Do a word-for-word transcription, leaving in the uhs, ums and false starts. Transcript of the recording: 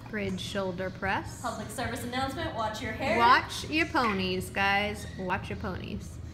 Bridge shoulder press. Public service announcement, watch your hair. Watch your ponies, guys. Watch your ponies.